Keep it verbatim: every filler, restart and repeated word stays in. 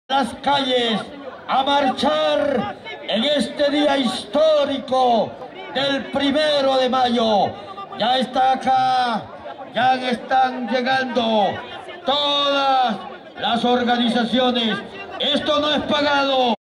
las calles a marchar en este día histórico del primero de mayo. Ya está acá, ya están llegando todas las organizaciones. Esto no es pagado.